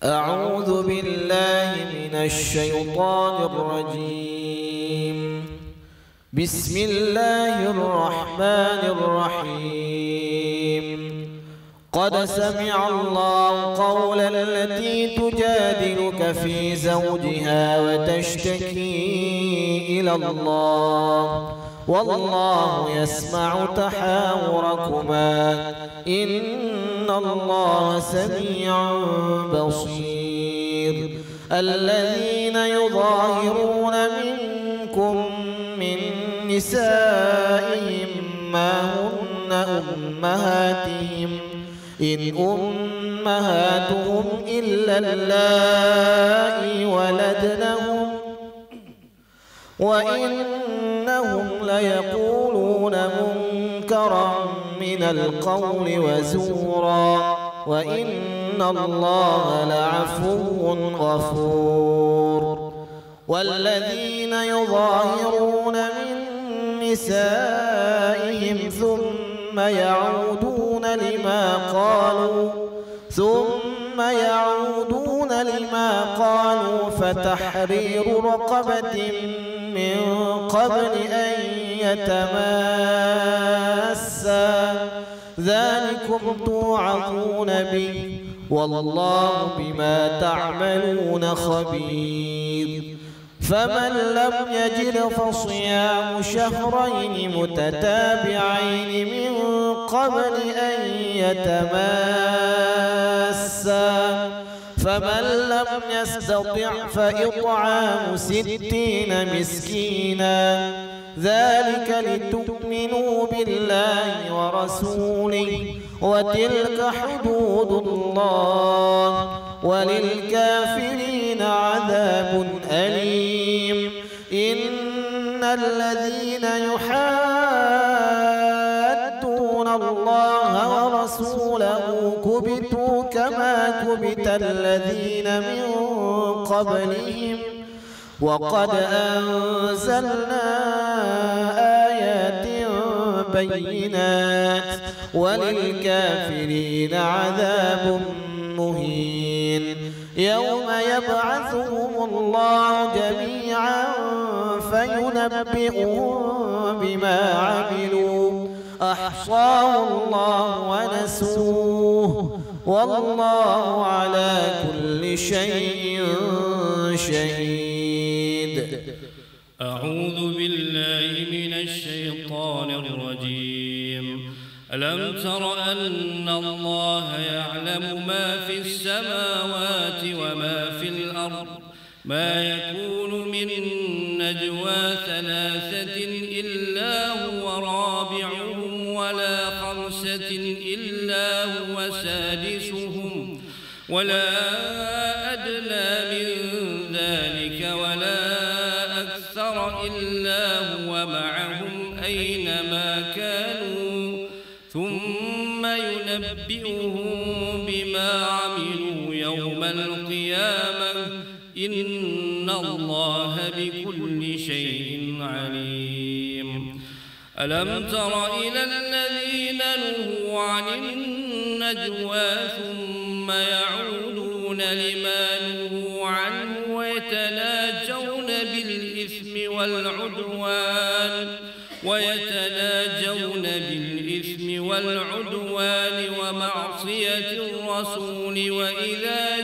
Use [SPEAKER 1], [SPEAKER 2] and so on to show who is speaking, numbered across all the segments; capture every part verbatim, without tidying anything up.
[SPEAKER 1] أعوذ بالله من الشيطان الرجيم. بسم الله الرحمن الرحيم. قد سمع الله قول التي تجادلك في زوجها وتشتكي إلى الله والله يسمع تحاوركما إن الله سميع بصير. الذين يظاهرون منكم من نسائهم ما هن أمهاتهم إن أمهاتهم إلا اللائي ولدنهم وإنهم ليقولون منكرا من القول وزورا وإن الله لعفو غفور. والذين يظاهرون من نسائهم ثم يعودون لما قالوا ثم يعودون لما قالوا فتحرير رقبة من قبل أن يتماسا ذلكم توعظون به والله بما تعملون خبير. فمن لم يجد فصيام شهرين متتابعين من قبل أن يتماسا فمن لم يستطع فإطعام ستين مسكينا ذلك لتؤمنوا بالله ورسوله وتلك حدود الله وللكافرين عذاب أليم. إن الذين يحادون الله ورسوله كبتوا كما كبت الذين من قبلهم وقد أنزلنا آيات بينات وللكافرين عذاب مهين. يوم يبعثهم الله جميعا فينبئهم بما عملوا أحصاه الله ونسوه والله على كل شيء شهيد.
[SPEAKER 2] أعوذ بالله من الشيطان الرجيم. ألم تر أن الله يعلم ما في السماوات وما في الأرض ما يكون من نجوى ثلاثة إلا هو رابعهم ولا خمسة إلا هو سادسهم ولا أدنى من ذلك ولا أكثر إلا هو معهم أينما كانوا ثم ينبئهم بما عملوا يوم القيامة إن الله بكل شيء عليم. ألم تر إلى الذين نهوا عن النجوى ثم يعودون لما نهوا عنه ويتناجون بالإثم والعدوان ويتناجون بالإثم والعدوان ومعصية الرسول وإذا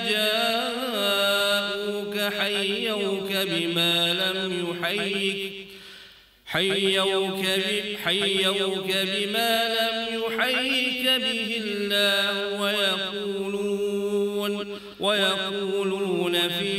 [SPEAKER 2] جاءوك حيوك بما لم يحيك حيوك حيوك بما لم يحيك به الله ويقولون ويقولون في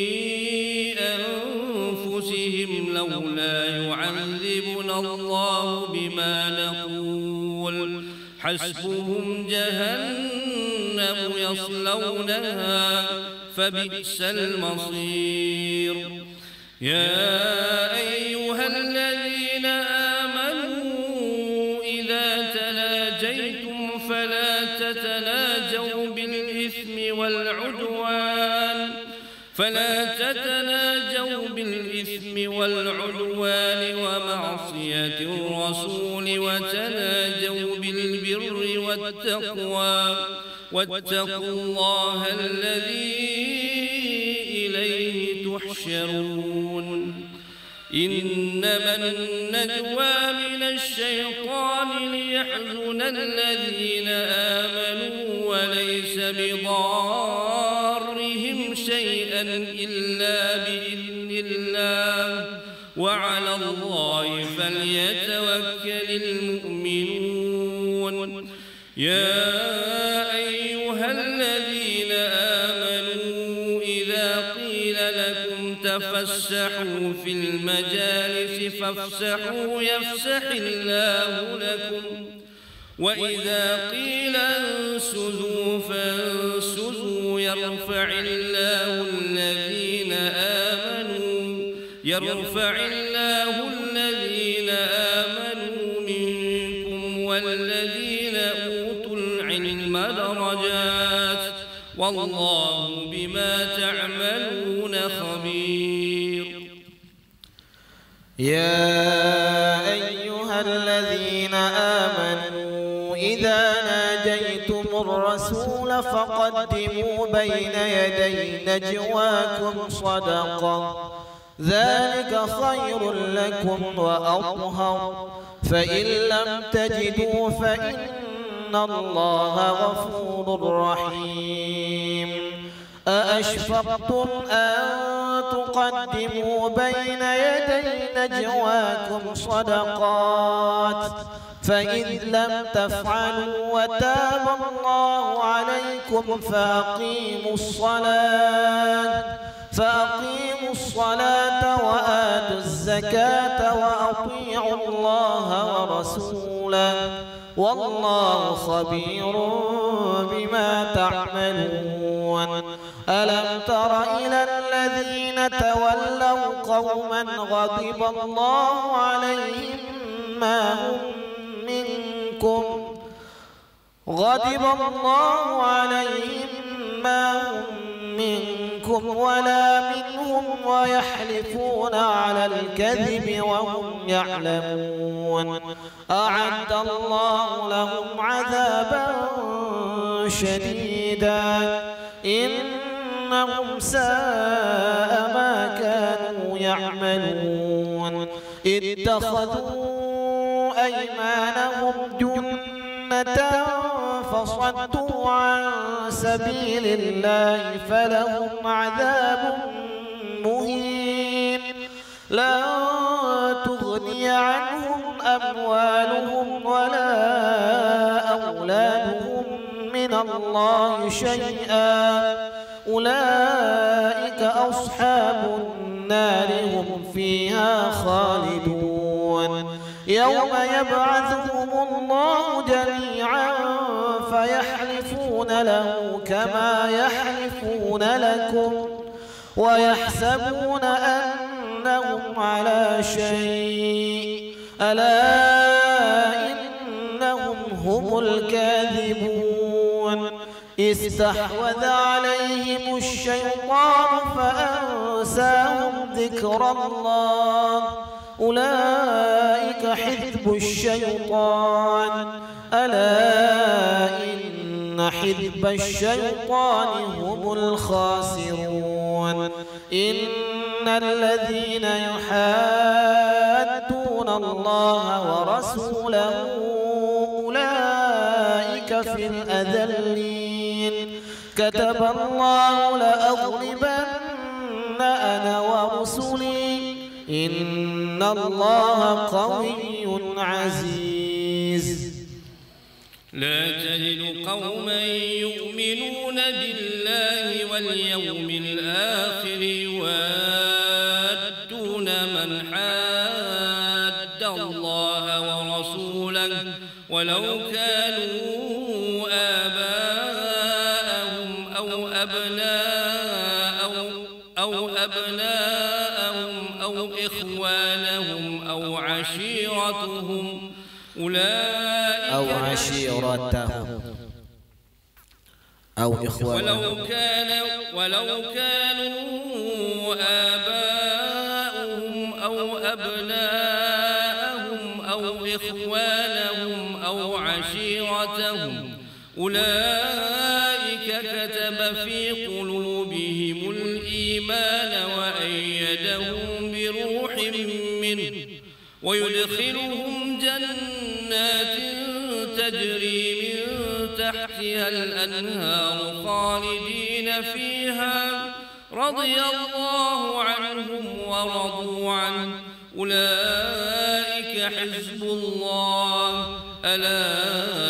[SPEAKER 2] أنفسهم لولا يعذبنا الله بما نقول حسبهم جهنم يصلونها فبئس المصير. يا أيها الذين آمنوا إذا تناجيتم فلا تتناجوا بالإثم والعدوان فلا تتناجوا بالإثم والعدوان ومعصية الرسول وتناجوا بالبر والتقوى واتقوا الله الذي إليه تحشرون إنما النجوى من الشيطان ليحزن الذين آمنوا وليس بضارهم شيئا إلا بإذن الله وعلى الله فليتوكل المؤمنون يا أيها الذين آمنوا إذا قيل لكم تفسحوا في المجالس فافسحوا يفسح الله لكم وإذا قيل انشزوا فانشزوا يرفع الله الذين آمنوا يرفع الله الذين آمنوا منكم والذين أوتوا العلم درجات والله بما تعملون خبير.
[SPEAKER 1] يا أيها الذين آمنوا إذا ناجيتم الرسول فقدموا بين يدي نجواكم صدقة ذلك خير لكم وأطهر فإن لم تجدوا فإن الله غفور رحيم. أأشفقتم أن تقدموا بين يدي نجواكم صدقات فإذ لم تفعلوا وتاب الله عليكم فأقيموا الصلاة فأقيموا الصلاة وآتوا الزكاة وأطيعوا الله ورسوله والله خبير بما تعملون. ألم تر إلى الذين تولوا قوما غضب الله عليهم ما هم منكم غضب الله عليهم ما هم منكم ولا منهم ويحلفون على الكذب وهم يعلمون أعد الله لهم عذابا شديدا إنهم ساء ما كانوا يعملون. اتخذوا أيمانهم جنة فصدوا عن سبيل الله فلهم عذاب مهين لا تغني عنهم أموالهم ولا أولادهم من الله شيئا أولئك أصحاب النار هم فيها خالدون. يوم يبعثهم الله جميعا فيحلفون له كما يحلفون لكم ويحسبون أنهم على شيء ألا إنهم هم الكاذبون. استحوذ عليهم الشيطان فأنساهم ذكر الله أولئك حزب الشيطان ألا إن حزب الشيطان هم الخاسرون. إن الذين يحادون الله ورسوله أولئك في الأذلين. كتب الله لأغلبن أنا ورسلي إن الله قوي عزيز.
[SPEAKER 2] لا تجد قوما يؤمنون بالله واليوم الآخر يوادون من حاد الله ورسوله ولو كانوا آباءهم أو أبناءهم أو أبناءهم أو إخوانهم أو عشيرتهم أولئك
[SPEAKER 1] أو عشيرتهم أو إخوانهم
[SPEAKER 2] ولو كان ولو كانوا آباءهم أو أبناءهم أو إخوانهم أو عشيرتهم أولئك كتب في قلوبهم الإيمان وأيدهم بروح منه ويدخلهم جنات تجري من تحتها الأنهار خالدين فيها رضي الله عنهم ورضوا عنه أولئك حزب الله ألا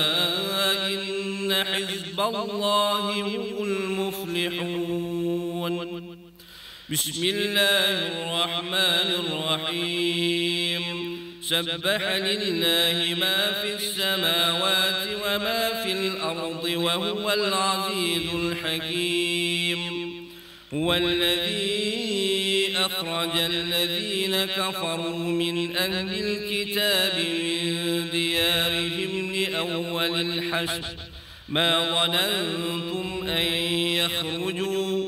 [SPEAKER 2] إن حزب الله هم المفلحون. بسم الله الرحمن الرحيم. سبح لله ما في السماوات وما في الأرض وهو العزيز الحكيم. هو الذي أخرج الذين كفروا من أهل الكتاب من ديارهم لأول الحشر ما ظننتم أن يخرجوا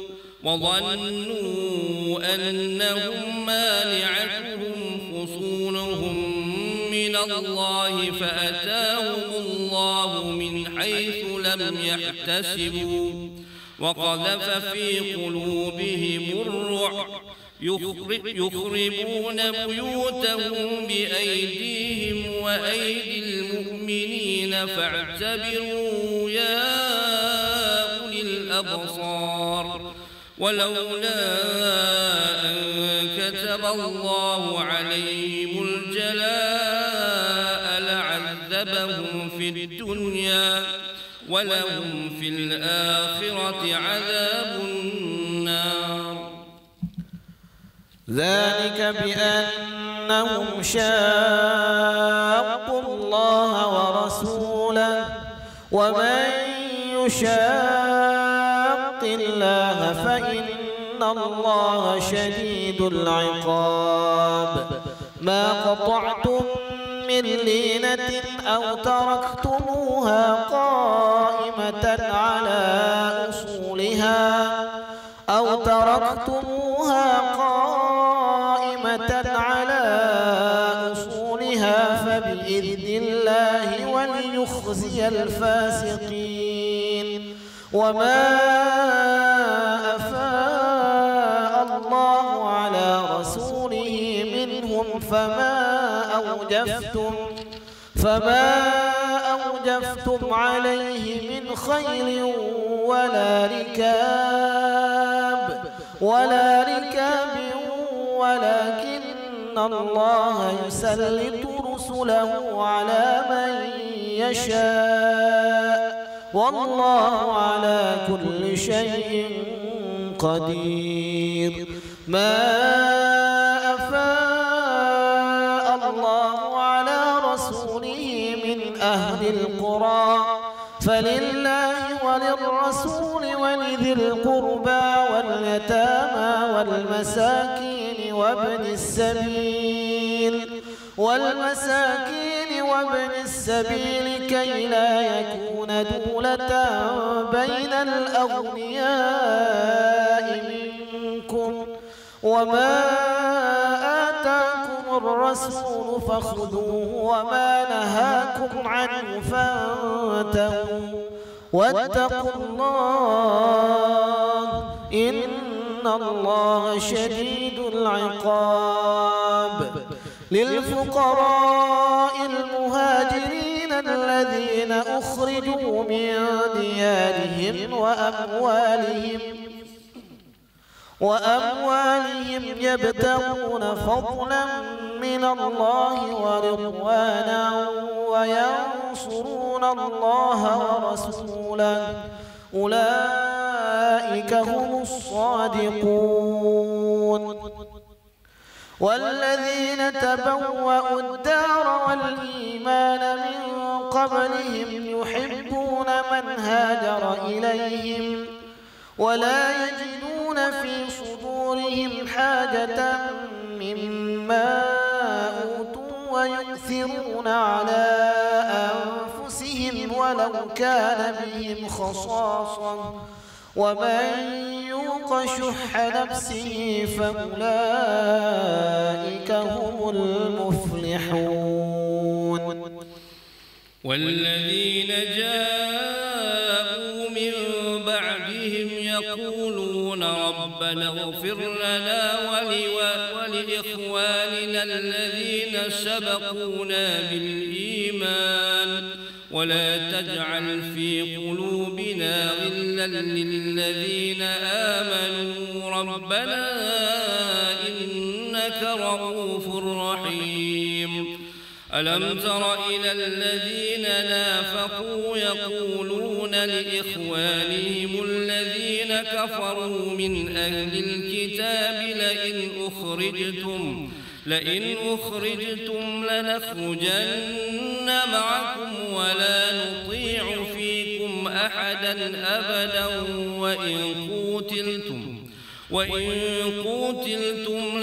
[SPEAKER 2] وظنوا أنهم مانعتهم حصونهم من الله فأتاهم الله من حيث لم يحتسبوا وقذف في قلوبهم الرعب يخربون بيوتهم بأيديهم وأيدي المؤمنين فاعتبروا يا أولي الأبصار. ولولا أن كتب الله عليهم الجلاء لعذبهم في الدنيا ولهم في الآخرة عذاب النار.
[SPEAKER 1] ذلك بأنهم شاقوا الله ورسوله ومن يشاق الله فإن الله شديد العقاب. ما قطعتم من لينة أو تركتموها قائمة على أصولها أو تركتموها قائمة على أصولها فبإذن الله وليخزي الفاسقين. وما أفاء الله على رسوله منهم فما أوجفتم فما أوجفتم عليه من خيل ولا ركاب ولا ركاب ولكن الله يسلط رسله على من يشاء والله على كل شيء قدير. ما أفاء الله على رسوله من أهل القرى فلله وللرسول ولذي القربى واليتامى والمساكين وابن السبيل والمساكين وابن السبيل كي لا يكون دولة بين الأغنياء منكم. وما آتاكم الرسول فخذوه وما نهاكم عنه فانتهوا واتقوا الله إن الله شديد العقاب. للفقراء المهاجرين الذين أخرجوا من ديارهم وأموالهم وأموالهم يبتغون فضلا من الله ورضوانا وينصرون الله ورسوله أولئك هم الصادقون. والذين تبوأوا الدار والإيمان من قبلهم يحبون من هاجر إليهم ولا يجدون في صدورهم حاجة مما أوتوا ويؤثرون على أنفسهم ولو كان بهم خصاصة ومن يوق شح نفسه فأولئك هم المفلحون.
[SPEAKER 2] والذين جاءوا ربنا اغفر لنا ولإخواننا الذين سبقونا بالإيمان ولا تجعل في قلوبنا غلا للذين آمنوا ربنا إنك رؤوف رحيم. ألم تر إلى الذين نافقوا يقولون لإخوانهم الذين كفروا من أهل الكتاب لئن أخرجتم لئن أخرجتم لنخرجن معكم ولا نطيع فيكم أحدا أبدا وإن قوتلتم وإن قوتلتم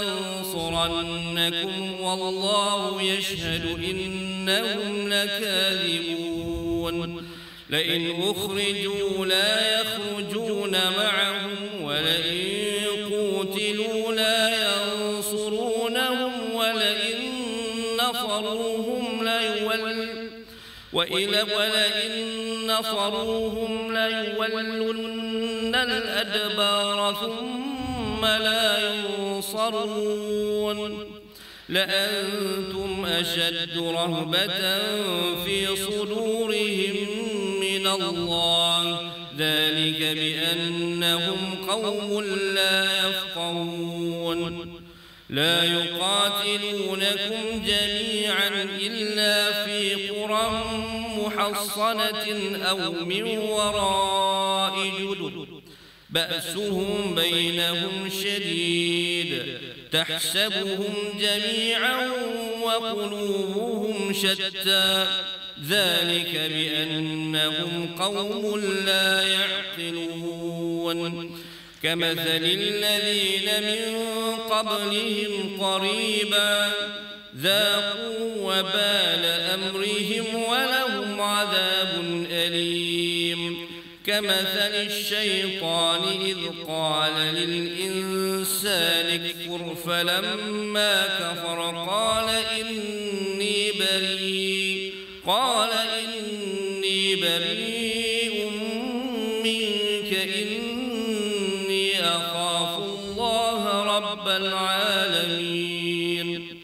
[SPEAKER 2] لننصرنكم والله يشهد إنهم لكاذبون. لئن أخرجوا لا يخرجون معهم ولئن قوتلوا لا ينصرونهم ولئن نصروهم ليولون ولئن نصروهم ليولن الأدبار ثم لا ينصرون. لأنتم أشد رهبة في صدورهم من الله ذلك بأنهم قوم لا يفقهون. لا يقاتلونكم جميعا إلا في قرى محصنة أو من وراء جدر بأسهم بينهم شديد تحسبهم جميعا وقلوبهم شتى ذلك بأنهم قوم لا يعقلون. كمثل الذين من قبلهم قريبا ذاقوا وبال أمرهم ولهم عذاب أليم. كمثل الشيطان إذ قال للإنسان اكفر فلما كفر قال إني بريء قال إني بريء منك إني أخاف الله رب العالمين.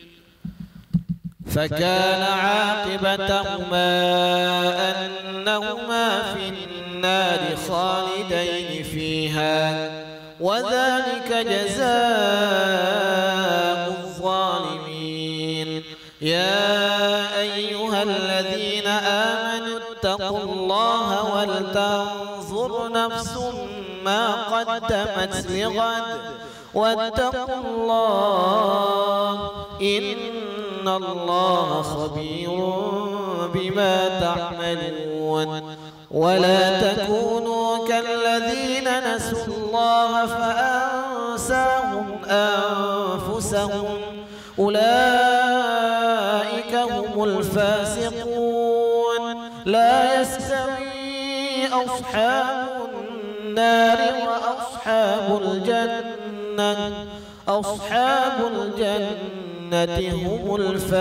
[SPEAKER 1] فكان عاقبتهما أنهما في النار خالدين فيها وذلك جزاء الظالمين. يا أيها الذين آمنوا اتقوا الله ولتنظر نفس ما قدمت لغد واتقوا الله إن الله خبير بما تعملون. ولا تكونوا كالذين نسوا الله فأنساهم أنفسهم أولئك هم الفاسقون. لا يستوي أصحاب النار وأصحاب الجنة أصحاب الجنة هم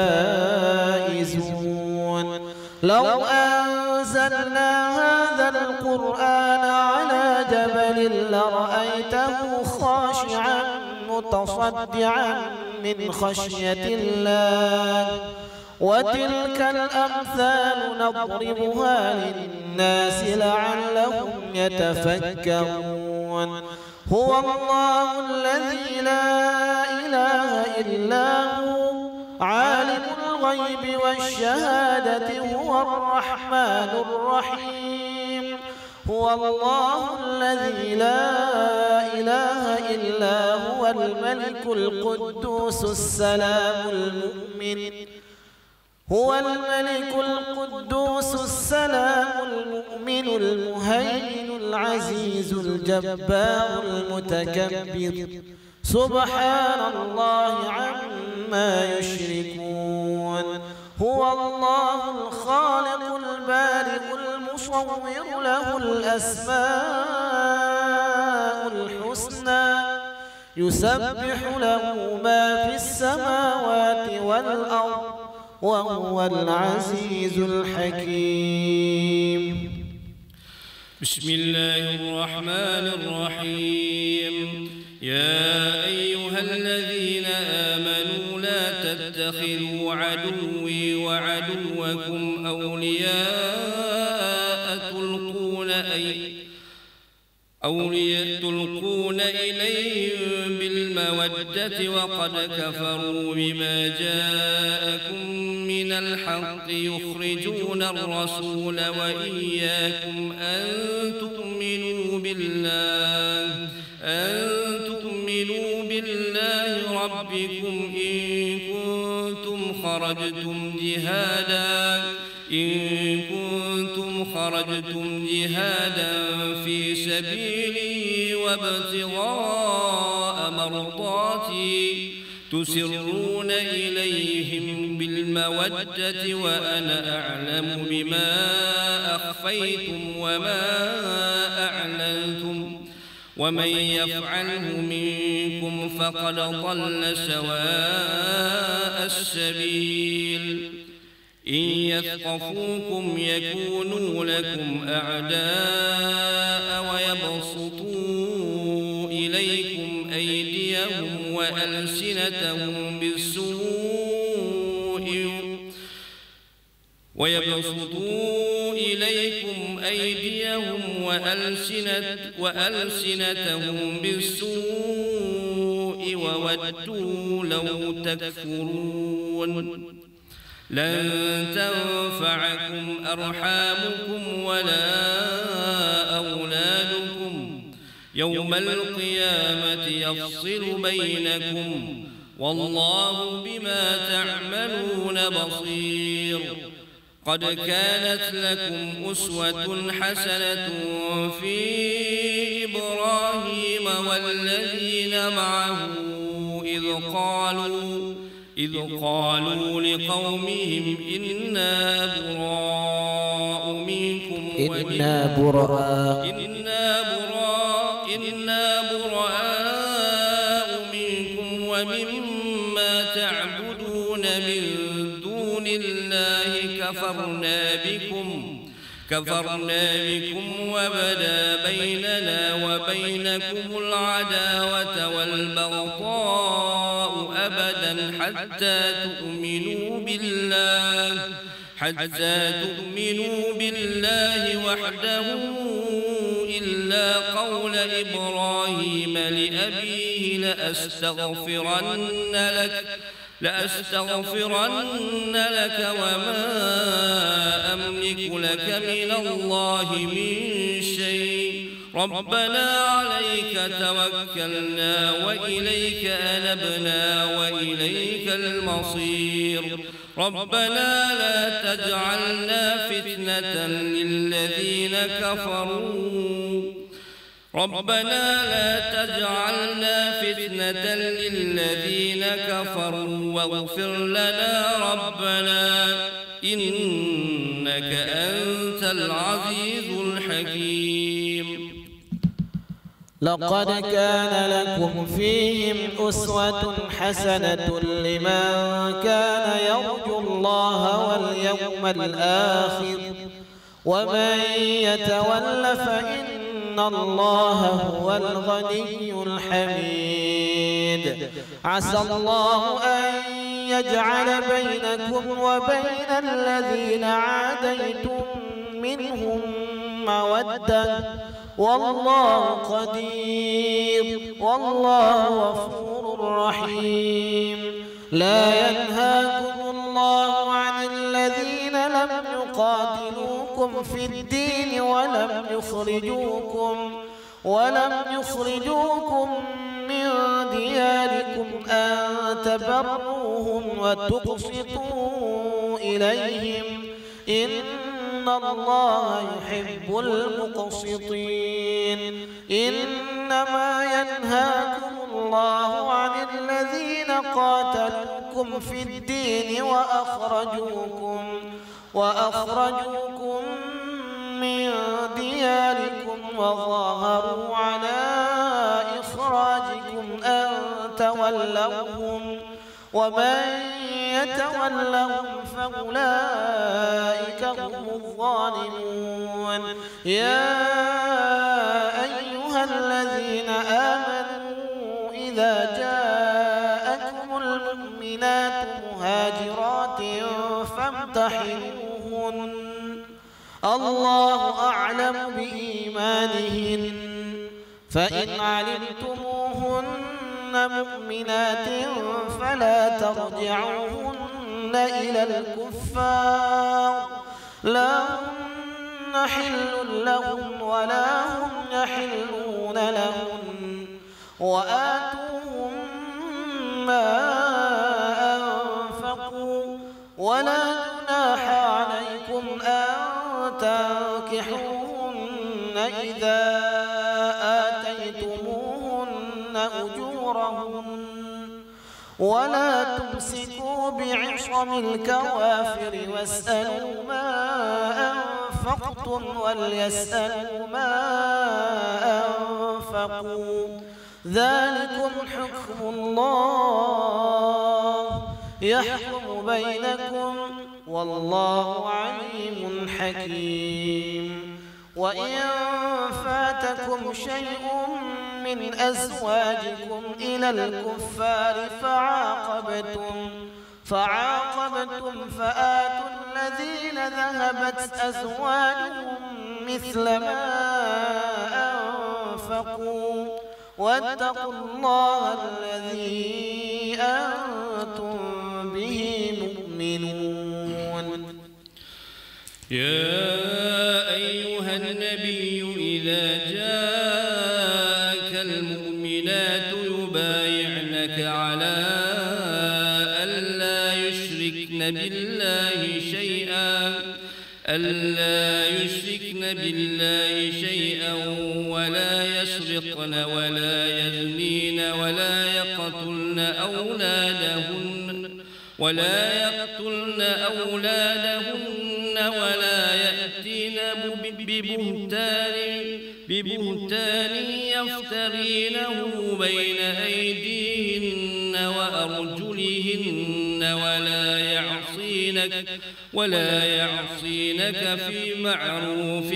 [SPEAKER 1] الفائزون. لو أنزلنا هذا القرآن على جبل لرأيته خاشعا متصدعا من خشية الله وتلك الأمثال نضربها للناس لعلهم يتفكرون. هو الله الذي لا إله إلا هو عالم الغيب والشهادة هو الرحمن الرحيم. هو الله الذي لا إله إلا هو الملك القدوس السلام المؤمن هو الملك القدوس السلام المؤمن المهيمن العزيز الجبار المتكبر سبحان الله عما يشركون. هو الله الخالق البارئ المصور له الأسماء الحسنى يسبح له ما في السماوات والأرض وهو العزيز الحكيم.
[SPEAKER 2] بسم الله الرحمن الرحيم. يا أيها الذين آمنوا لا تتخذوا عدوي وعدوكم أولياء تلقون أي أولياء تلقون إليهم بالمودة وقد كفروا بما جاءكم من الحق يخرجون الرسول وإياكم أن تؤمنوا بالله أن تؤمنوا بالله ربكم إن كنتم خرجتم جهادا إن كنتم خرجتم جهادا في سبيلي وابتغاء مرضاتي تسرون إليهم بالمودة وأنا أعلم بما أخفيتم وما أعلنتم ومن يفعله منكم فقد ضل سواء السبيل. إن يثقفوكم يكونوا لكم أعداء ويبسطوا إليكم أيديهم وألسنتهم بالسوء ويبسطوا إليكم أيديهم وألسنت وألسنتهم بالسوء وودوا لو تكفرون. لن تنفعكم أرحامكم ولا أولادكم يوم القيامة يفصل بينكم والله بما تعملون بصير. قد كانت لكم أسوة حسنة في إبراهيم والذين معه إذ قالوا إذ قالوا لقومهم إنا براء منكم
[SPEAKER 1] إنا براء
[SPEAKER 2] إنا براء إنا براء منكم ومما تعبدون من دون الله كفرنا بكم كفرنا بكم وبدا بيننا وبينكم العداوة والبغضاء أبدا حتى تؤمنوا بالله حتى تؤمنوا بالله وحده إلا قول إبراهيم لأبيه لأستغفرن لك لأستغفرن لك وما أملك لك من الله من شيء ربنا عليك توكلنا وإليك أنبنا وإليك المصير. ربنا لا تجعلنا فتنة للذين كفروا ربنا لا تجعلنا فتنة للذين كفروا واغفر لنا ربنا إنك أنت العزيز الحكيم.
[SPEAKER 1] لقد كان لكم فيهم أسوة حسنة لمن كان يرجو الله واليوم الآخر ومن يتول فإن الله هو الغني الحميد. عسى الله أن يجعل بينكم وبين الذين عاديتم منهم مودة والله قدير والله غفور رحيم. لا ينهاكم الله عن الذين لم يقاتلوكم في الدين ولم يخرجوكم ولم يخرجوكم من دياركم أن تبروهم وتقسطوا إليهم إن الله يحب المقسطين. إنما ينهاكم الله عن الذين قاتلوكم في الدين وأخرجوكم وأخرجوكم من دياركم وظاهروا على إخراجكم أن تولوهم ومن يتولهم فأولئك هم الظالمون. يا فامتحنوهن الله أعلم بإيمانهن فإن علمتموهن مؤمنات فلا ترجعوهن إلى الكفار لا هن حل لهم ولا هم يحلون لهن وآتوهم ما أنفقوا ولا جناح عليكم أن تنكحوهن إذا آتيتموهن أجورهن ولا تمسكوا بعصم الكوافر واسألوا ما أنفقتم وليسألوا ما أنفقوا ذلكم حكم الله يحكم بينكم والله عليم حكيم وإن فاتكم شيء من أزواجكم إلى الكفار فعاقبتم فعاقبتم فآتوا الذين ذهبت أزواجهم مثل ما أنفقوا واتقوا الله الذي أنتم به مؤمنون.
[SPEAKER 2] يا أيها النبي إذا جاءك المؤمنات يبايعنك على ألا يشركن بالله شيئا ألا يشركن بالله شيئا ولا يسرقن ولا يزنين ولا يقتلن أولادهن ولا يقتلن أولادهن ولا يأتين ببهتان ببهتان يفترينه بين أيديهن وأرجلهن ولا يعصينك ولا يعصينك في معروف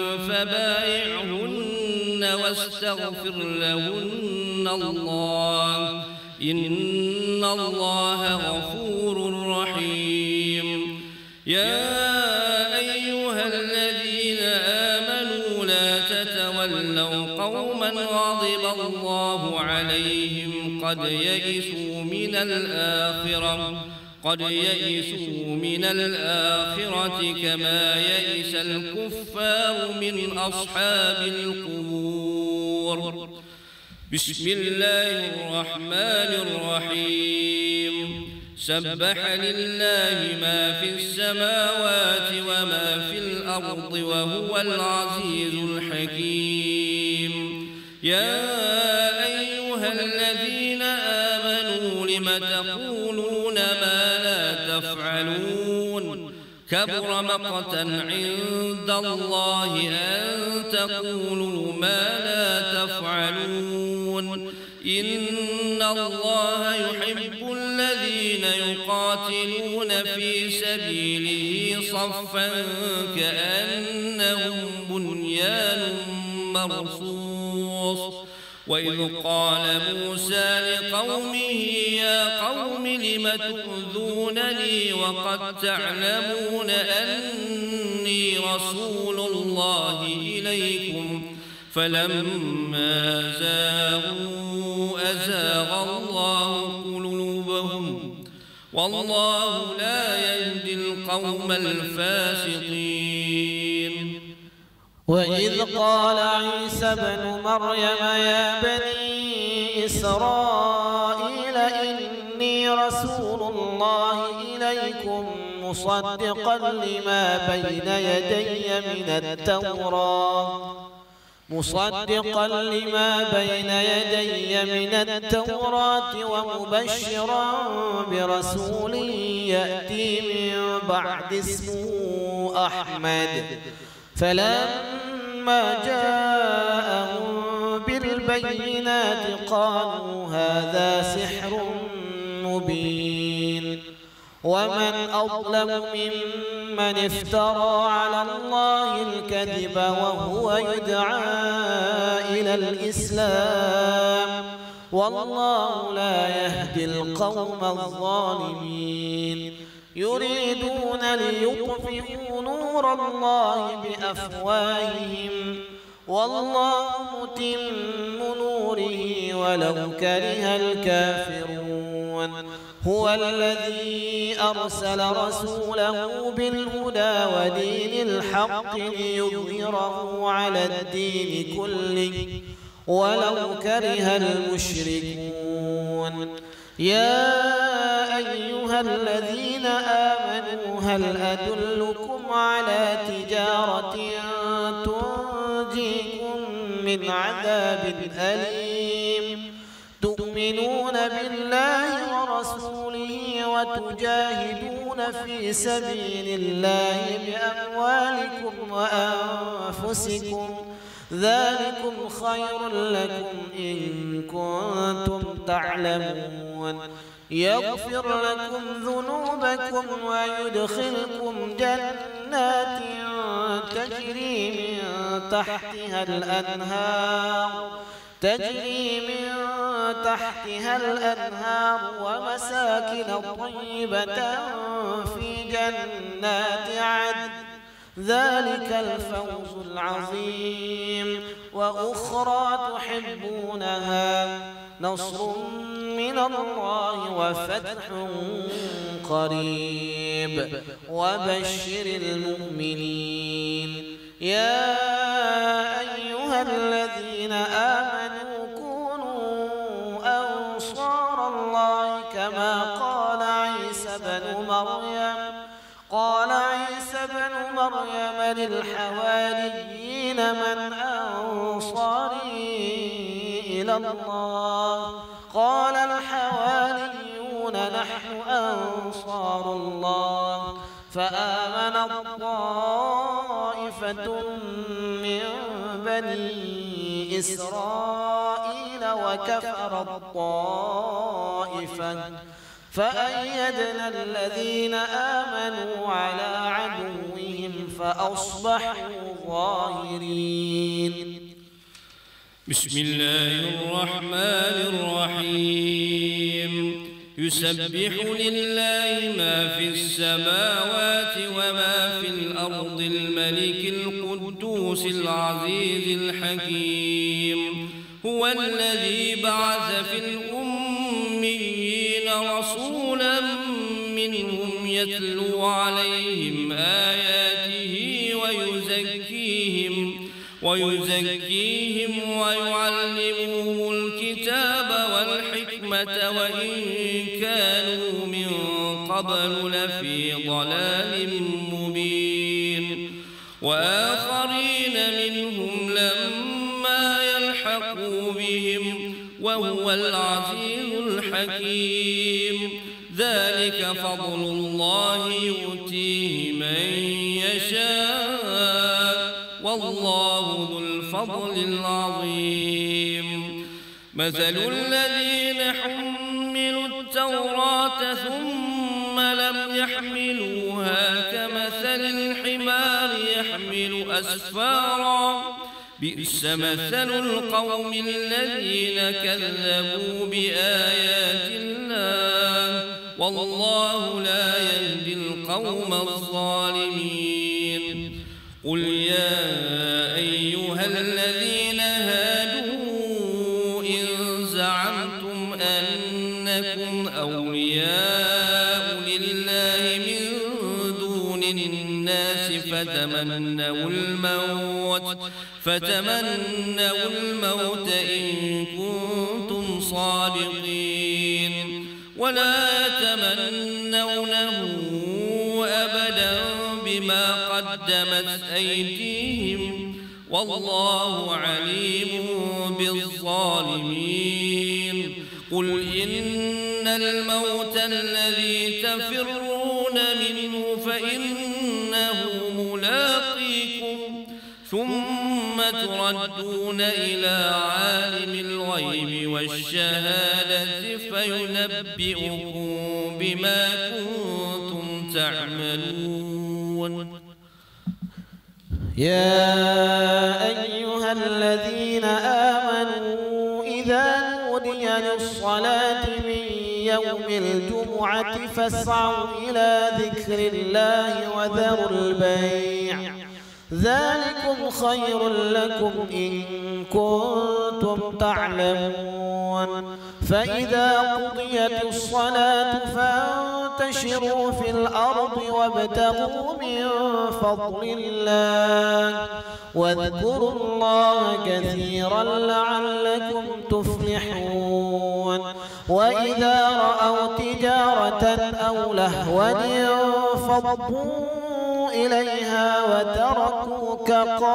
[SPEAKER 2] فبايعهن واستغفر لهن الله إن الله غفور رحيم. يا أيها الذين آمنوا لا تتولوا قوما غضب الله عليهم قد يئسوا من الآخرة قد يئسوا من الآخرة كما يئس الكفار من أصحاب القبور. بسم الله الرحمن الرحيم. سبح لله ما في السماوات وما في الأرض وهو العزيز الحكيم. يا أيها الذين آمنوا لم تقولون ما لا تفعلون كبر مقتا عند الله أن تقولوا ما لا تفعلون إن الله يحب الذين يقاتلون في سبيله صفا كأنهم بنيان مرصوص. وإذ قال موسى لقومه يا قوم لم تؤذونني وقد تعلمون أني رسول الله إليكم فلما زاغوا أزاغ الله قلوبهم والله لا يهدي القوم الفاسقين.
[SPEAKER 1] وإذ قال عيسى ابن مريم يا بني إسرائيل إني رسول الله إليكم مصدقا لما بين يدي من التوراة مصدقا لما بين يدي من التوراة ومبشرا برسول يأتي من بعد اسمه أحمد. فلما جاءهم بالبينات قالوا هذا سحر مبين. ومن أظلم ممن افترى على الله الكذب وهو يدعى إلى الإسلام والله لا يهدي القوم الظالمين. يريدون ليطفئوا نور الله بأفواههم والله متم نوره ولو كره الكافرون. هو الذي أرسل رسوله بالهدى ودين الحق ليظهره على الدين كله ولو كره المشركون. يا أيها الذين آمنوا هل أدلكم على تجارة تنجيكم من عذاب أليم تؤمنون بالله ورسوله وتجاهدون في سبيل الله بأموالكم وأنفسكم ذلكم خير لكم إن كنتم تعلمون. يغفر لكم ذنوبكم ويدخلكم جنات تجري من تحتها الأنهار تجري من تحتها الأنهار ومساكن طيبة في جنات عدن ذلك الفوز العظيم. وأخرى تحبونها نصر من الله وفتح قريب وبشر المؤمنين. يا أيها الذين آمنوا كونوا أنصار الله كما قال عيسى بن مريم قال عيسى بن مريم للحواريين من أنصاري إلى الله قال الحواريون نحن أنصار الله فآمن طائفة من بني إسرائيل وكفر الطائفة فأيدنا الذين آمنوا على عدوهم فأصبحوا ظاهرين.
[SPEAKER 2] بسم الله الرحمن الرحيم. يسبح لله ما في السماوات وما في الأرض الملك القدوس العزيز الحكيم. هو الذي بعث في الأميين رسولا منهم يتلو عليهم آياته ويزكيهم ويزكيهم ويعلمهم الكتاب والحكمة وإن كانوا من قبل لفي ضلال مبين. وآخرين منهم لما يلحقوا بهم وهو العزيز الحكيم. ذلك فضل الله يؤتيه من يشاء والله ذو الفضل العظيم. مثل الذين حملوا التوراة ثم لم يحملوها كمثل الحمار يحمل أسفارا بئس مثل القوم الذين كذبوا بآيات الله والله لا يهدي القوم الظالمين. قل يا أيها الذين هادوا إن زعمتم أنكم أولياء لله من دون الناس فتمنوا الموت فتمنوا الموت إن كنتم صادقين ولا يتمنونه أبدا بما قدمت أيديهم والله عليم بالظالمين. قل إن الموت الذي تفرون منه فإنه ملاقيكم ثم تردون إلى عالم الغيب والشهادة فينبئكم بما كنتم تعملون.
[SPEAKER 1] يا أيها الذين آمنوا إذا نودي للصلاة من يوم الجمعة فاسعوا إلى ذكر الله وذروا البيع ذلكم خير لكم إن كنتم تعلمون فإذا قضيت الصلاة فانتشروا في الأرض وابتغوا من فضل الله واذكروا الله كثيرا لعلكم تفلحون وإذا رأوا تجارة أو لهوا انفضوا إليها وتركوك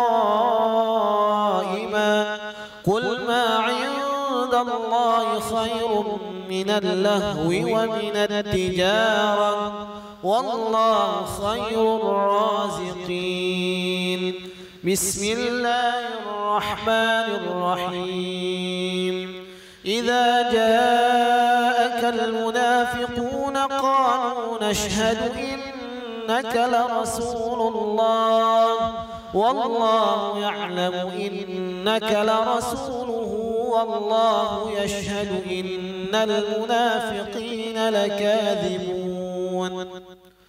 [SPEAKER 1] قائما قل ما عند الله خير من اللهو ومن التجارة والله خير الرازقين بسم الله الرحمن الرحيم إذا جاءك المنافقون قالوا نشهد إنك لرسول الله والله يعلم إنك لرسوله والله يشهد إن المنافقين لكاذبون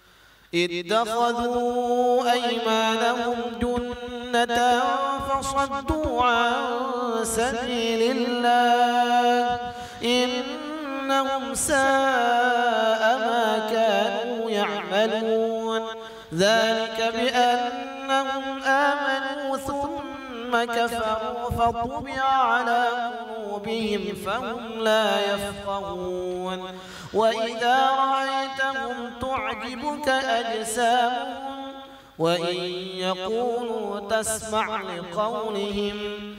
[SPEAKER 1] اتخذوا أيمانهم جنة فصدوا عن سبيل الله إنهم ساء ما كانوا يعملون ذلك بأنهم آمنوا ثم كفروا فطبع على قلوبهم فهم لا يفقهون وإذا رأيتهم تعجبك أجسامهم وإن يقولوا تسمع لقولهم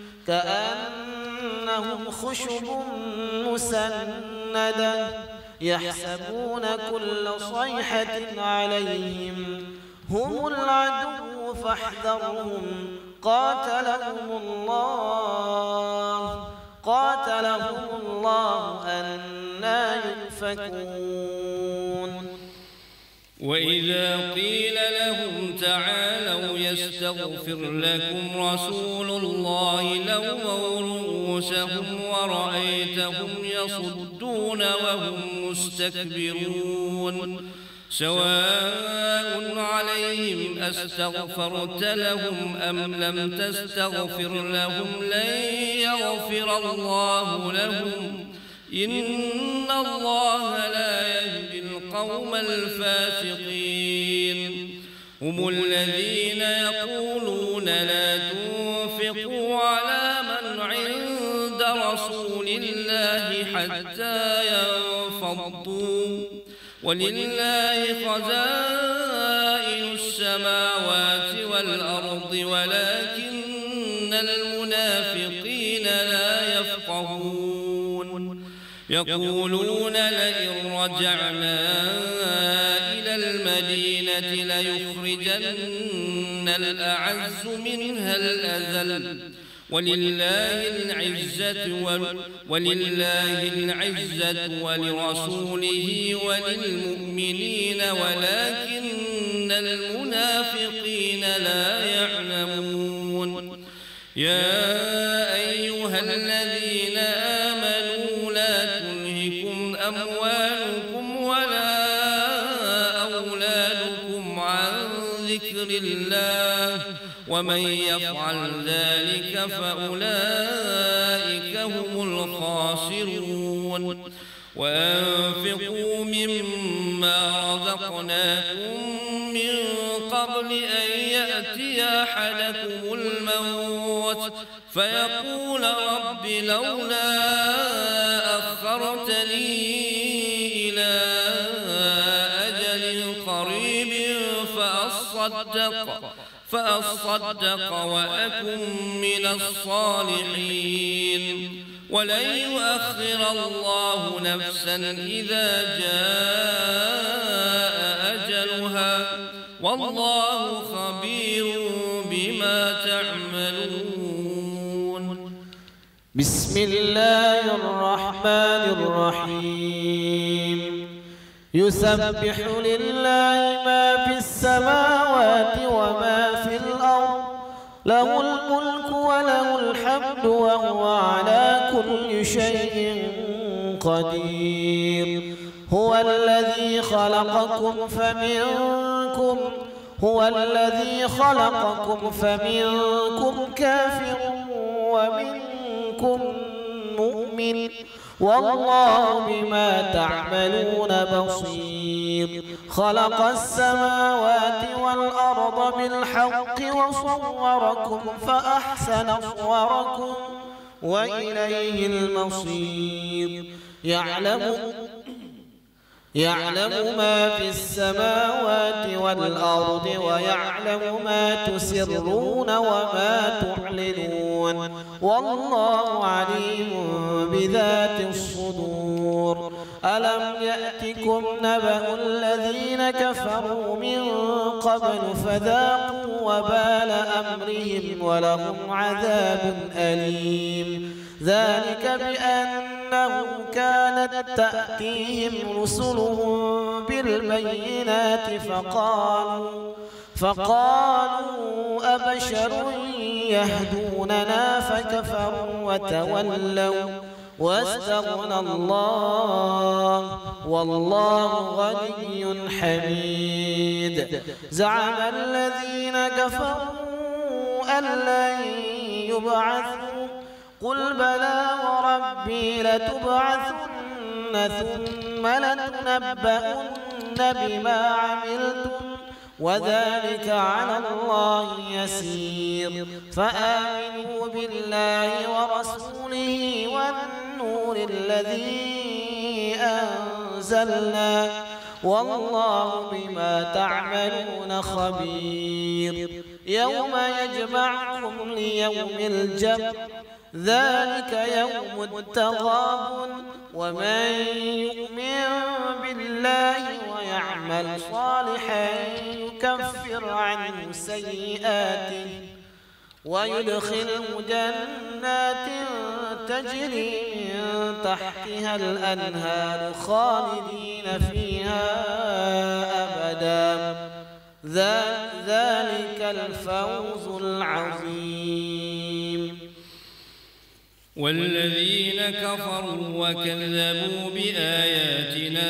[SPEAKER 1] كأنهم خشب مسندة يحسبون كل صيحة عليهم هم العدو فاحذرهم قاتلهم الله قاتلهم الله أنى يؤفكون
[SPEAKER 2] وإذا قيل لهم تعالوا يستغفر لكم رسول الله لووا رؤوسهم ورأيتهم يصدون وهم مستكبرون سواء عليهم أستغفرت لهم أم لم تستغفر لهم لن يغفر الله لهم إن الله لا يهدي القوم الفاسقين هم الذين يقولون لا تنفقوا على من عند رسول الله حتى ينفضوا ولله خزائن السماوات والأرض ولكن المنافقين لا يفقهون يقولون لئن رجعنا إلى المدينة ليخرجن الأعز منها الأذل ولله العزة ولله العزة ولرسوله وللمؤمنين ولكن المنافقين لا يعلمون يا أيها الذين آمنوا لا تلهكم أموالكم ولا أولادكم عن ذكر الله ومن يفعل ذلك فأولئك هم الخاسرون وأنفقوا مما رزقناكم من قبل أن يأتي أحدكم الموت فيقول رب لولا أخرتني إلى أجل قريب فأصدق فأصدق وأكن من الصالحين ولن يؤخر الله نفسا إذا جاء أجلها والله خبير بما تعملون
[SPEAKER 1] بسم الله الرحمن الرحيم يسبح لله ما في السماوات وما في الأرض له الملك وله الحمد وهو على كل شيء قدير هو الذي خلقكم فمنكم هو الذي خلقكم فمنكم كافر ومنكم مؤمن والله بما تعملون بصير خلق السماوات والأرض بالحق وصوركم فأحسن صوركم وإليه المصير يعلم يعلم ما في السماوات والأرض ويعلم ما تسرون وما تعلنون والله عليم بذات الصدور ألم يأتكم نبأ الذين كفروا من قبل فذاقوا وبال أمرهم ولهم عذاب أليم ذلك بأنه كانت تأتيهم رسلهم بالبينات فقالوا فقالوا أبشر يهدوننا فكفروا وتولوا واستغنى الله والله غني حميد زعم الذين كفروا أن لن يبعثوا قل بلى وربي لتبعثن ثم لتنبؤن بما عملتم وذلك على الله يسير فآمنوا بالله ورسوله والنور الذي أنزلنا والله بما تعملون خبير يوم يجمعكم ليوم الجمع ذلك يوم التغابن ومن يؤمن بالله ويعمل صالحا يكفر عنه سيئاته ويدخله جنات تجري من تحتها الأنهار خالدين فيها أبدا ذلك الفوز العظيم
[SPEAKER 2] والذين كفروا وكذبوا بآياتنا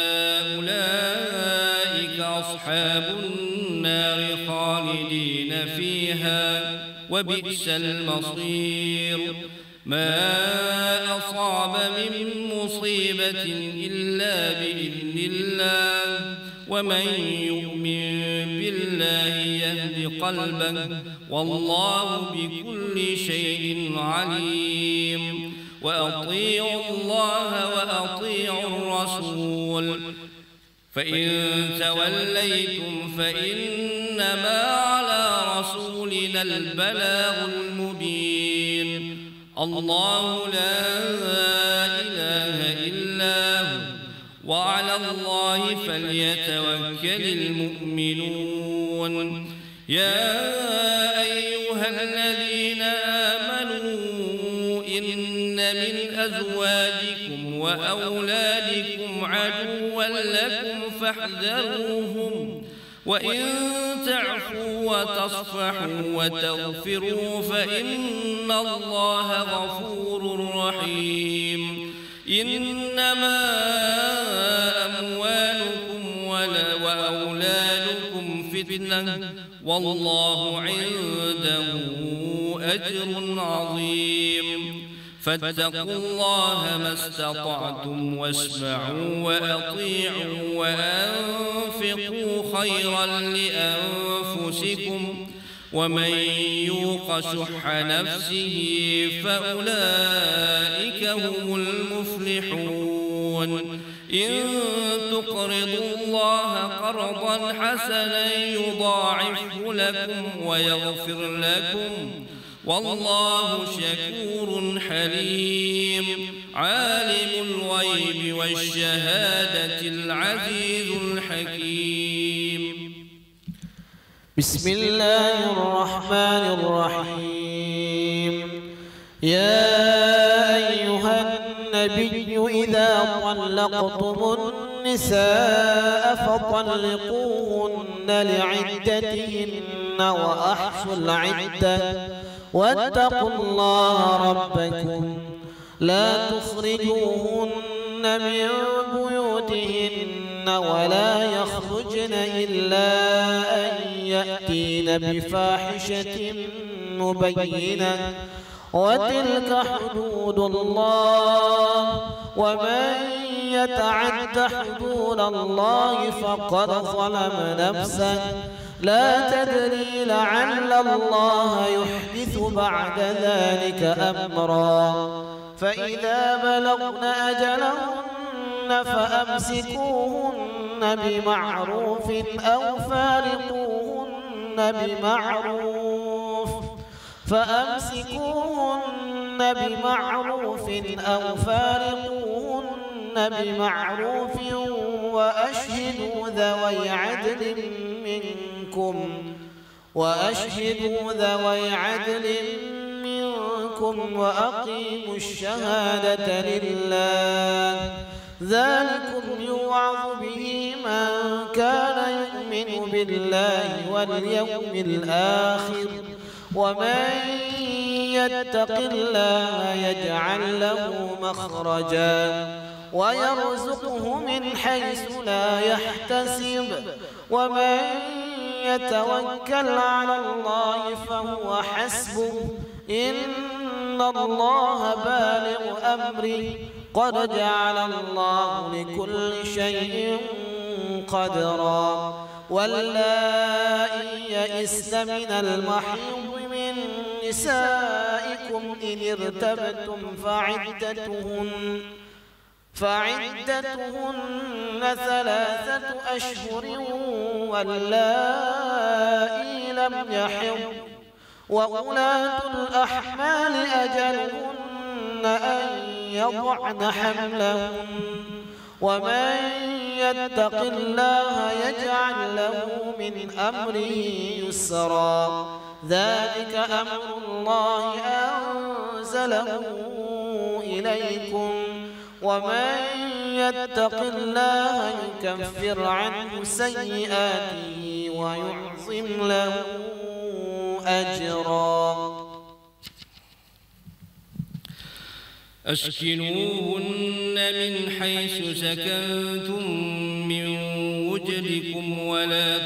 [SPEAKER 2] أولئك أصحاب النار خالدين فيها وبئس المصير ما أصاب من مصيبة إلا بإذن الله ومن يؤمن بالله يهد قلبه والله بكل شيء عليم وأطيعوا الله وأطيعوا الرسول فإن توليتم فإنما على رسولنا البلاغ المبين الله لا إله إلا هو وعلى الله فليتوكل المؤمنون يا أيها الذين آمنوا إن من أزواجكم وأولادكم عدوا لكم فاحذروهم وإن تعفوا وتصفحوا وتغفروا فإن الله غفور رحيم إنما أموالكم وأولادكم فتنة والله عنده أجر عظيم فاتقوا الله ما استطعتم واسمعوا وأطيعوا وأنفقوا خيرا لأنفسكم ومن يوق شح نفسه فأولئك هم المفلحون إن تقرضوا الله قرضا حسنا يضاعفه لكم ويغفر لكم والله شكور حليم عالم الغيب والشهادة العزيز الحكيم
[SPEAKER 1] بسم الله الرحمن الرحيم يا أيها النبي إذا طلقتم النساء فطلقوهن لعدتهن وأحصوا العدة واتقوا الله ربكم لا تخرجوهن من بيوتهن ولا يخرجن إلا أن يأتين بفاحشة مبينة وتلك حدود الله ومن يتعد حدود الله فقد ظلم نفسه لا تدري لعل الله يحدث بعد ذلك أمرا فإذا بلغن أجلهن فأمسكوهن بمعروف أو فارقوهن بمعروف فأمسكوهن بمعروف أو فارقوهن بمعروف وأشهدوا ذوي عدل منكم وأشهدوا ذوي عدل منكم وأقيموا الشهادة لله ذلكم يوعظ به من كان يؤمن بالله واليوم الآخر ومن يتق الله يجعل له مخرجا ويرزقه من حيث لا يحتسب ومن يتوكل على الله فهو حسبه إن الله بالغ أمره قد جعل الله لكل شيء قدرا واللائي يئسن من المحيض من نسائكم إن ارتبتم فعدتهن فعدتهن ثلاثة أشهر واللائي لم يحضن وأولاة الأحمال أجلهن أن يضعن حملهن ومن يتق الله يجعل له من أمره يسرا ذلك أمر الله أنزله إليكم ومن يتق الله يكفر عنه سيئاته ويعظم له أجرا
[SPEAKER 2] أسكنوهن من حيث سكنتم من وجدكم ولا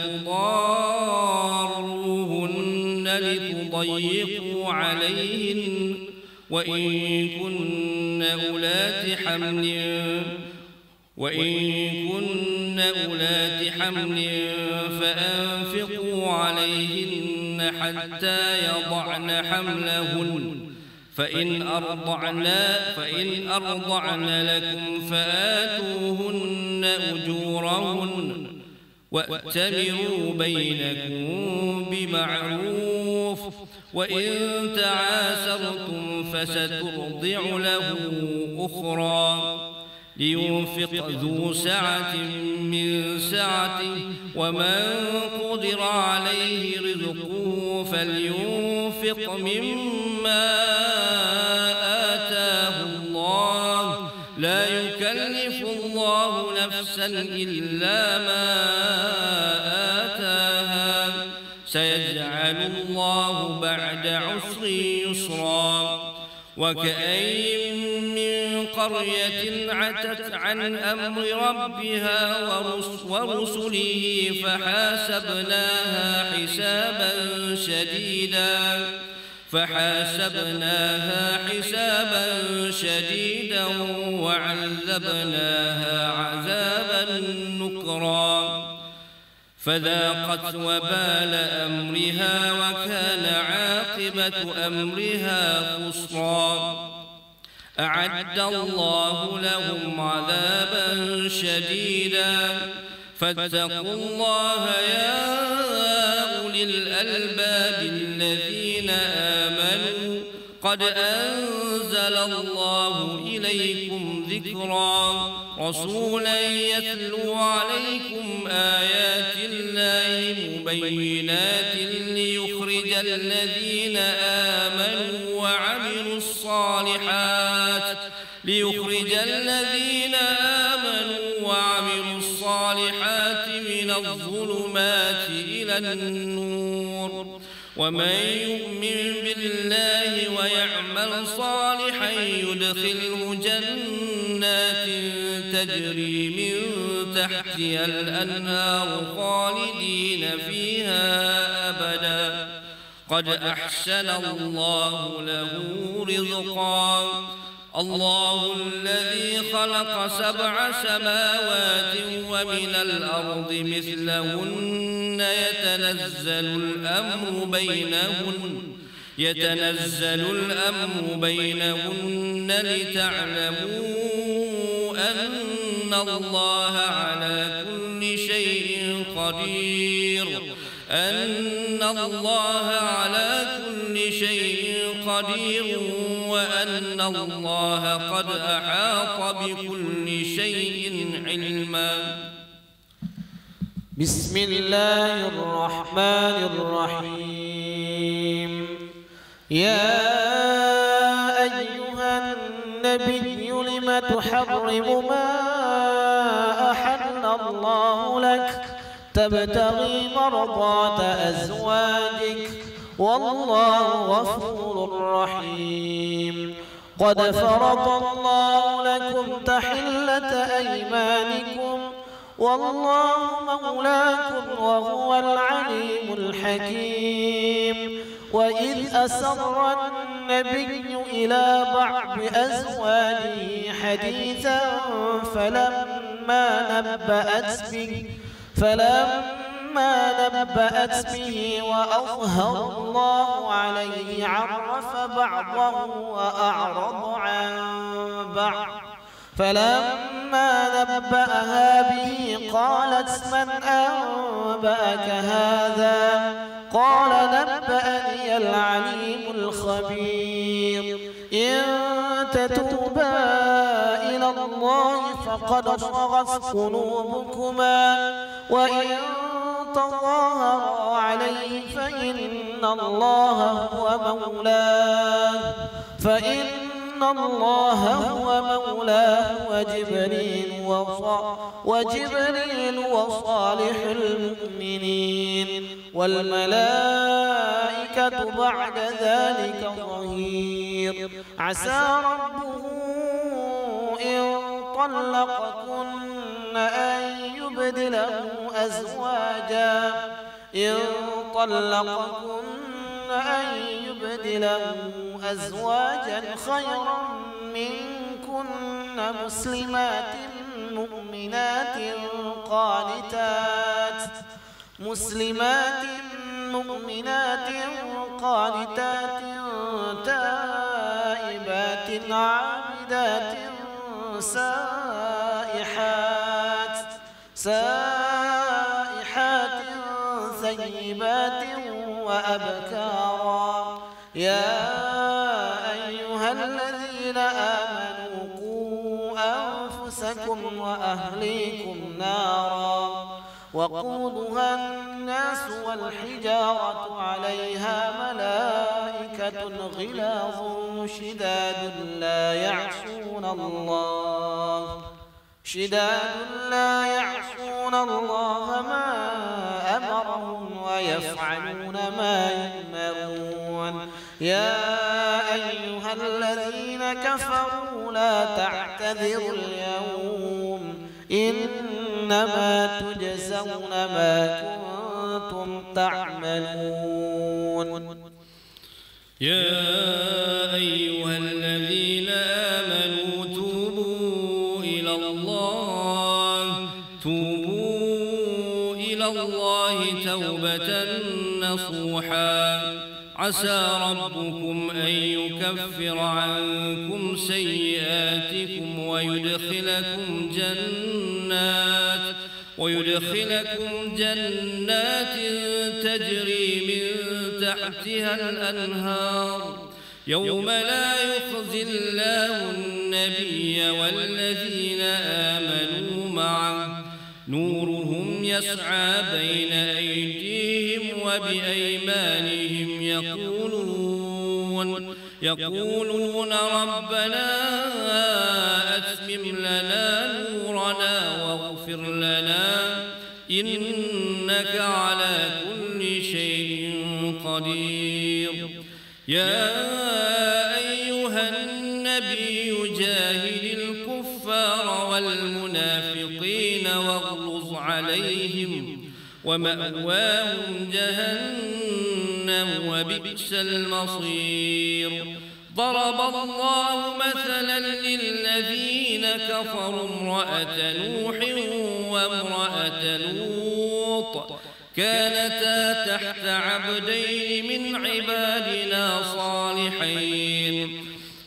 [SPEAKER 2] تضاروهن لتضيقوا عليهن وإن كن أولات حمل وإن كن أولات حمل فأنفقوا عليهن حتى يضعن حملهن فإن أرضعن فإن أرضعن لكم فآتوهن أجورهن وأتمروا بينكم بمعروف وإن تعاسرتم فسترضع له أخرى لينفق ذو سعة من سعته ومن قدر عليه رزقه فلينفق مما آتاه الله لا يكلف الله نفسا إلا ما آتاها سيجعل الله بعد عسر يسرا وكأين من قرية عتت عن أمر ربها ورسله فحاسبناها حسابا شديدا فحاسبناها حسابا شديدا وعذبناها عذابا نكرا فذاقت وبال أمرها وكان عاقبة أمرها خسرا أعد الله لهم عذابا شديدا فاتقوا الله يا أولي الألباب الذين آمنوا قد أنزل الله إليكم ذكرا رسولا يتلو عليكم آيات الله مبينات ليخرج الذين آمنوا وعملوا الصالحات ليخرج الذين آمنوا وعملوا الصالحات من الظلمات إلى النور ومن يؤمن بالله ويعمل صالحا يدخله جنات تجري من تحتها الأنهار خالدين فيها أبدا قد أحسن الله له رزقا الله الذي خلق سبع سماوات ومن الأرض مثلهن يتنزل الأمر بينهن يتنزل الأمر بينهن لتعلموا أن الله على كل شيء قدير أن الله على كل شيء قدير وأن الله قد أحاط بكل شيء علما.
[SPEAKER 1] بسم الله الرحمن الرحيم. يا أيها النبي لم تحرم ما أحل الله لك تبتغي مرضات أزواجك والله غفور رحيم. قد فرض الله لكم تحلة أيمانكم والله مولاكم وهو العليم الحكيم. وإذ أسر النبي إلى بعض أزواجه حديثا فلما نبأت به فلما نبأت به وأظهر الله عليه عرف بعضه وأعرض عن بعض فلما نبأها به قالت من أنبأك هذا قال نبأني العليم الخبير. إن تتوبا إلى الله فقد صغت قلوبكما وإن تظاهرا عليه فإن الله هو مولاه فإن الله هو مولاه وجبريل وجبريل وصالح المؤمنين والملائكة بعد ذلك ظهير. عسى ربه إن طلقكن أن يبدله أزواجا إن طلقكن أن يبدله أزواجا خيرا منكن مسلمات مؤمنات قانتات مسلمات مؤمنات قانتات تائبات عابدات سائحات سائحات ثيبات وأبكارا. يا أيها الذين آمنوا قوا أنفسكم وأهليكم نارا وقودها الناس والحجارة عليها ملائكة غلاظ شداد لا يعصون الله شداد لا يعصون الله ما أمرهم ويفعلون ما يؤمرون. يا أيها الذين كفروا لا تعتذروا اليوم إنما تجزون ما كنتم تعملون.
[SPEAKER 2] يا أيها الذين آمنوا توبوا إلى الله توبوا إلى الله توبة نصوحا عسى ربكم أن يكفر عنكم سيئاتكم ويدخلكم جنات ويدخلكم جنات تجري من تحتها الأنهار يوم لا يخزي الله النبي والذين آمنوا معه نورهم يسعى بين أيديهم وبأيمانهم يقولون يقولون ربنا أتمم لنا نورنا واغفر لنا إنك على كل شيء قدير. يا أيها النبي جاهد الكفار والمنافقين واغلظ عليهم ومأواهم جهنم وبئس المصير. ضرب الله مثلا للذين كفروا امرأة نوح وامرأة لوط كانتا تحت عبدين من عبادنا صالحين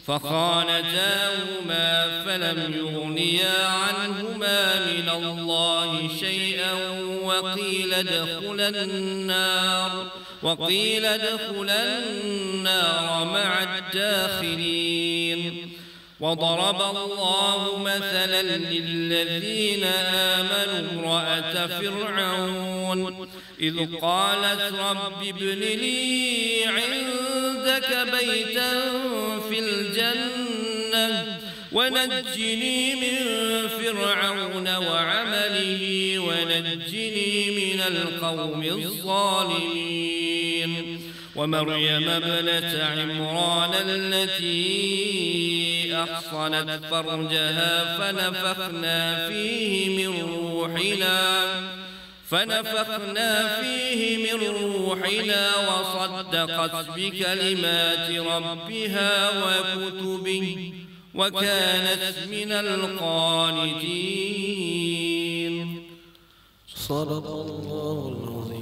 [SPEAKER 2] فخانتاهما فلم يغنيا عنهما من الله شيئا وقيل ادخلا النار وقيل ادخلا النار مع الداخلين. وضرب الله مثلا للذين آمنوا امرأة فرعون إذ قالت رب ابن لي عندك بيتا في الجنة ونجني من فرعون وعمله ونجني من القوم الظالمين. ومريم ابنة عمران التي أحصنت فرجها فنفخنا فيه من روحنا فنفخنا فيه من روحنا وصدقت بكلمات ربها وكتبه وكانت من القانتين.
[SPEAKER 1] صدق الله العظيم.